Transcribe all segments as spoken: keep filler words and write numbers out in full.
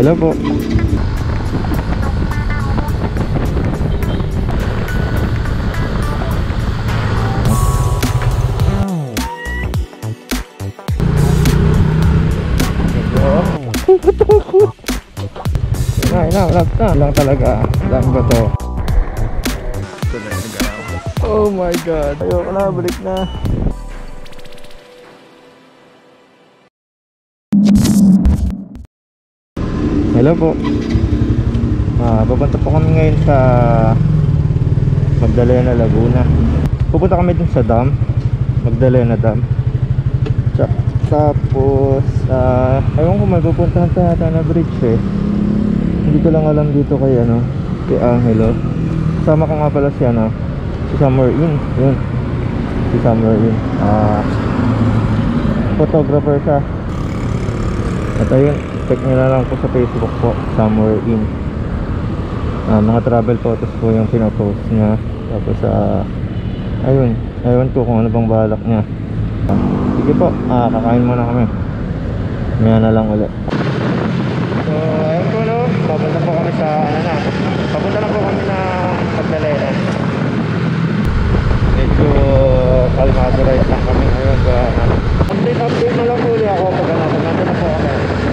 Hello po. Na, wala na. Lang talaga. Lang ba to? Oh my god. Ayoko na, balik na. Hello po. Ah, pupunta po kami ngayon sa Magdalena, Laguna. Pupunta kami dun sa dam, Magdalena Dam. Tapos, ah, ayun ko may pupuntahan sa yata na bridge eh. Hindi ko lang alam dito kay ano, kay Angelo. Sama ko nga pala si ano, si Summer In. Yun. Si Summer In. Ah, photographer siya. At ayun, check nyo na lang po sa Facebook po, Summer In. Ah, mga travel photos po yung pinapost niya. Tapos ah, ayun, ayun ko kung ano bang balak niya. Ah, sige po, ah, kakain muna kami. Maya na lang ulit. So, ayun po no, papunta po kami sa ano na, papunta na po kami na Magdalena. Medyo kalmado ride lang kami ngayon. So, update update na lang po ulit ako pag ano, pag nandun na po kami.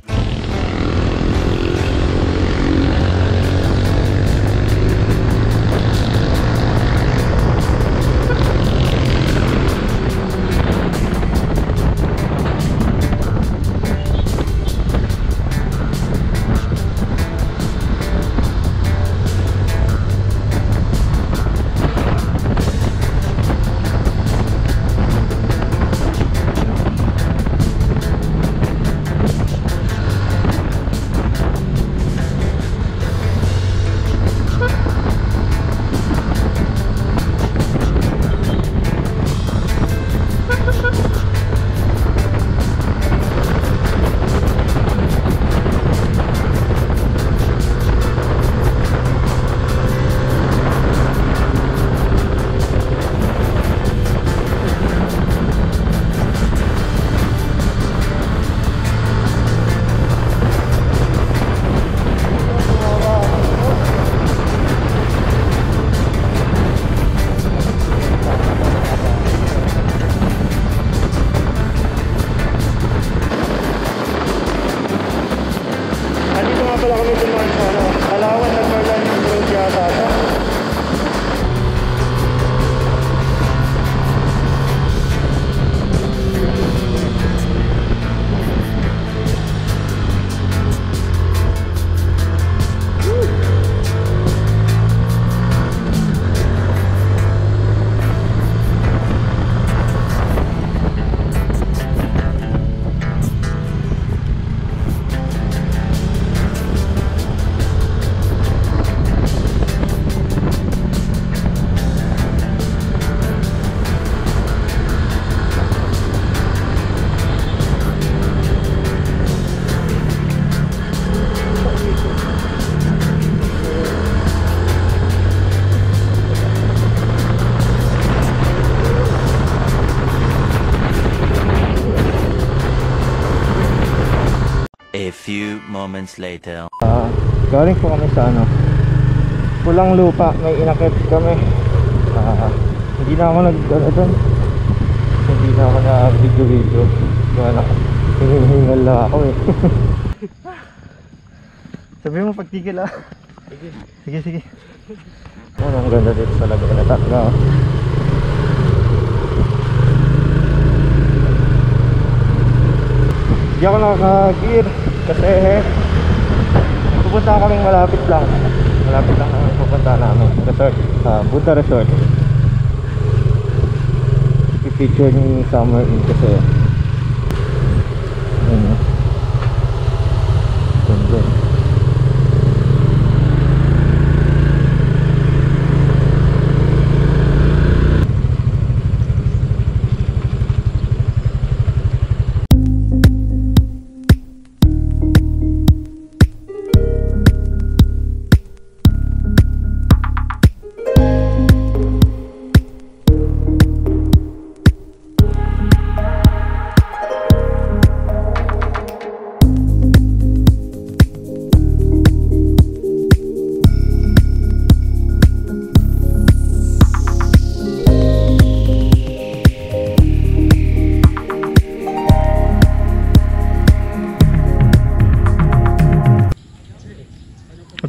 A few moments later. Uh, galing po kami sa ano, Pulang Lupa, may inakit kami. Uh, hindi na ako nag ano dun, hindi na ako na video video. Gana, hinihingal lang ako eh. Sabi mo pagtigil ah. Sige, sige, sige. Oh, ang ganda dito sa Laguna talaga. Hindi ako nakaka-gear kasi eh, pupunta kaming malapit lang. Malapit lang kami pupunta namin. Resort, uh, Budha Resort. I-feature ni Summer In kasi ano, ganda.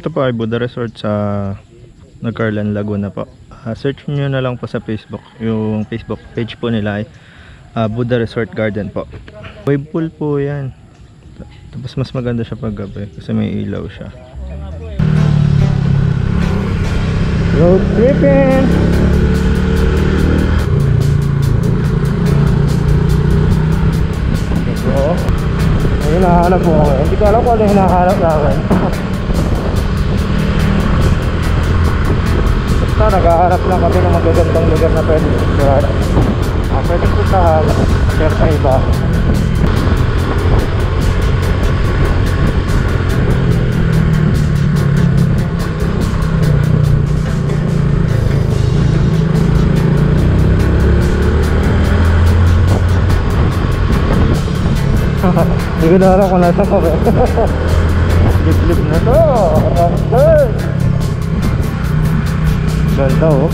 Ito po ay Budha Resort sa Nagcarlan, Laguna po. Uh, search nyo na lang po sa Facebook. Yung Facebook page po nila ay uh, Budha Resort Garden po. Wave pool po yan. Tapos mas maganda siya pag gabi kasi may ilaw siya. Road tripping! So, may hinahanap po kami. Hindi ko alam kung ano hinahanap namin. Basta naghahanap lang kami ng magagandang lugar na pwede puntahan. Ah, pwede puntahan. Share sa iba. Hindi ko na alam kung nasa kami. Lip-lip na to. Ramsey. Ganda oh.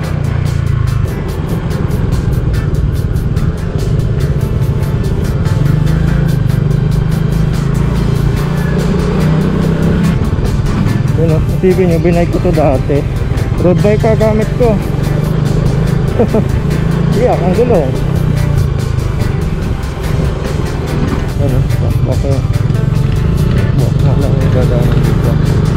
Yun o, isipin nyo, binike ko to dati. Road bike ka gamit ko. Iyak, ang gulong. Ano, baka baka nga lang yung dadaan dito.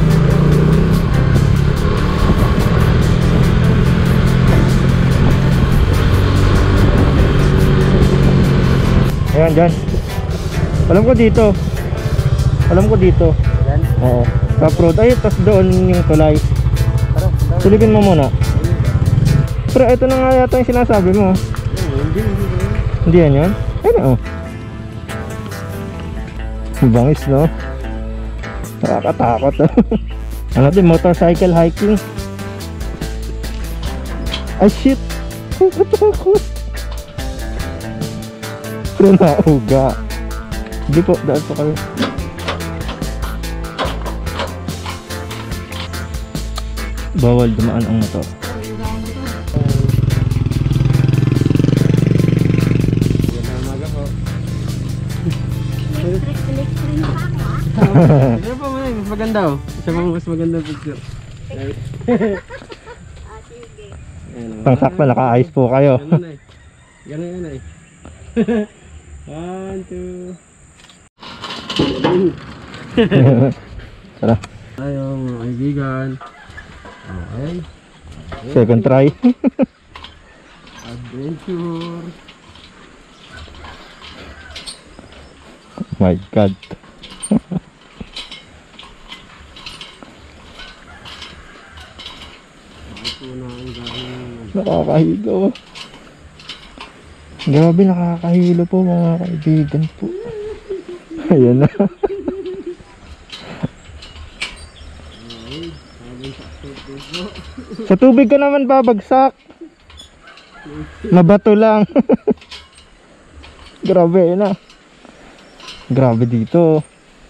Ayan dyan. Alam ko dito. Alam ko dito. Ayan? Oo. Top road. Ay, tas doon yung tulay. Silipin mo muna. Pero ito na nga yata yung sinasabi mo. Hindi, hindi. Hindi yan yun? Ayun o. Bangis no? Nakakatakot. Ano din, motorcycle hiking. Ay shit. Nakakatakot. Pero nauga. Hindi po, daan po kayo. Bawal dumaan ang motor. Ano pa man, mas maganda oh. Isa pang mas maganda picture. Pangsakto, naka-ayos po kayo. Ganun eh. Ganun yan eh. One, two. Tara. Tayo mga kaibigan. Okay. Second try. Adventure. Oh my god. Nakakahilo. Grabe, nakakahilo po mga kaibigan po. Ayan na. Sa tubig ka naman babagsak. Mabato lang. Grabe na. Grabe dito.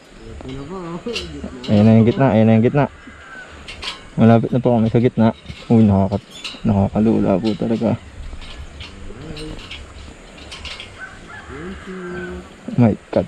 Ayan na yung gitna, ayan na yung gitna. Malapit na po kami sa gitna. Uy, nakakat nakakalula po talaga. Oh my god.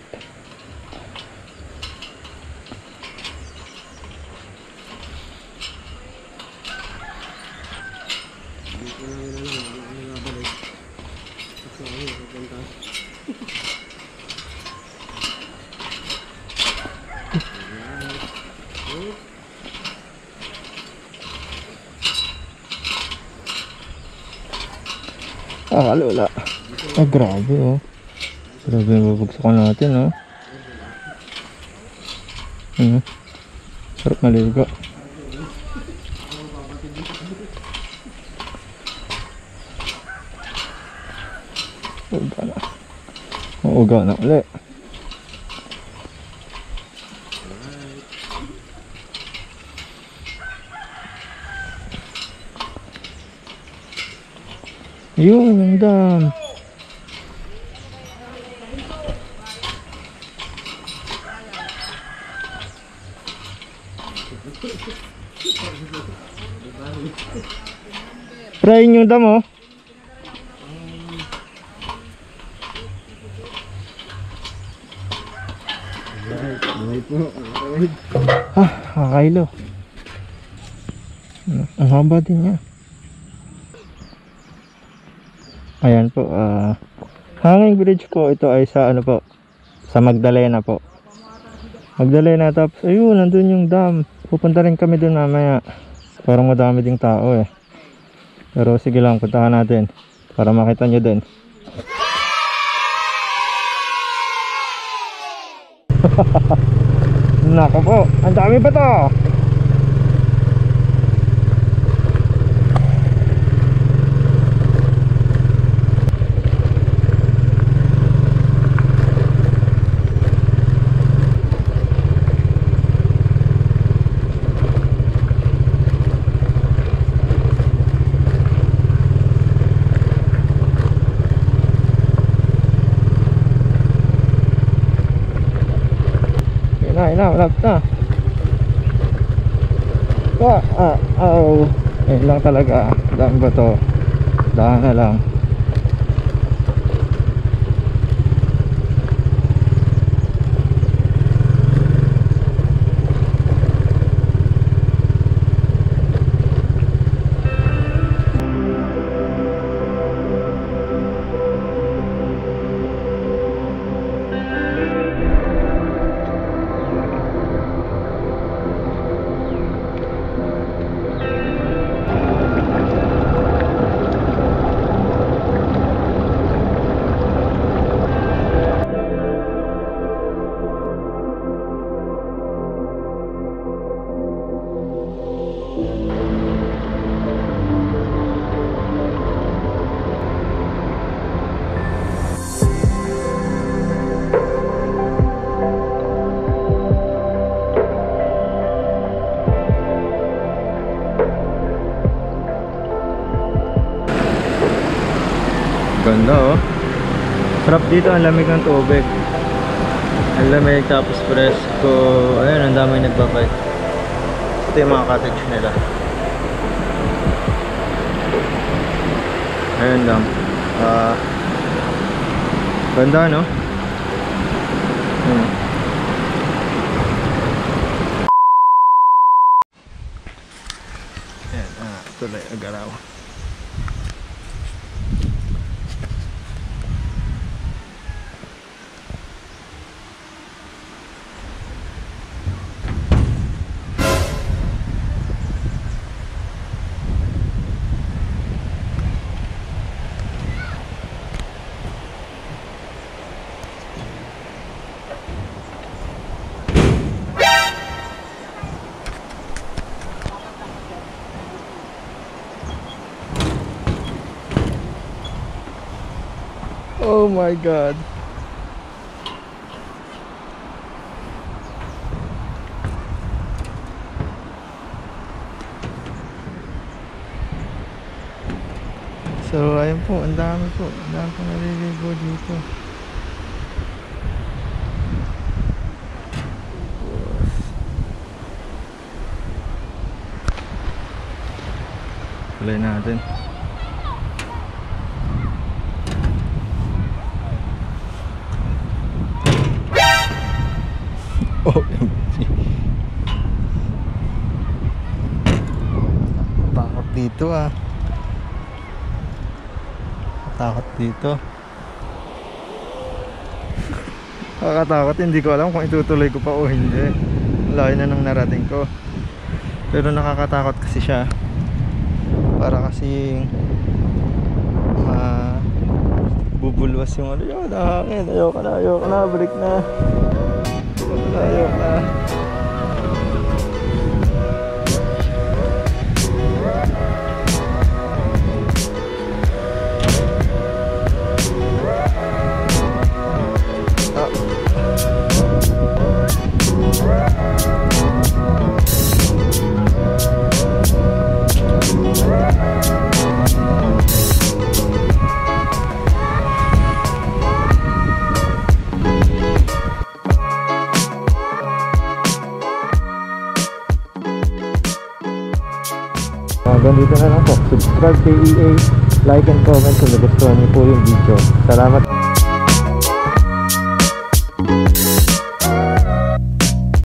Ah, kalula. Ah, grabe oh. Grabe yung babagsakan natin oh. Ano? Sarap maligo. Uga na. Uga na ulit. Yun, ang dam. Prayin yung dam oh. Ah, kakailo. Ang haba din niya. Ayan po, ah, hanging bridge po ito ay sa ano po, sa Magdalena po. Magdalena, tapos ayun, nandun yung dam. Pupunta rin kami dun mamaya. Parang madami ding tao eh. Pero sige lang, puntahan natin para makita nyo din. Nako po, ang dami ba to? Ay na, wala na. Ah, ah, oh. Ayun lang talaga. Daan ba to? Daan na lang. Ganda oh. Sarap dito, ang lamig ng tubig. Ang lamig tapos presko. Ayun, ang dami nagbabike. Ito yung mga cottage nila. Ayun lang. uh, Ganda no? Hmm. Ayan, ah, tuloy agaraw. Oh my God. So ayun po, ang dami po. Ang dami po naliligo dito. Tuloy natin. O M G. Takot dito ah. Takot dito. Nakakatakot, hindi ko alam kung itutuloy ko pa o hindi. Layo na nang narating ko. Pero nakakatakot kasi siya. Para kasing uh, bubulwas yung ano yun, hangin. Ayoko na, ayoko na, balik na. Ayoko na. Hanggang dito na lang po. Subscribe kay E A, like and comment kung nagustuhan niyo po yung video. Salamat.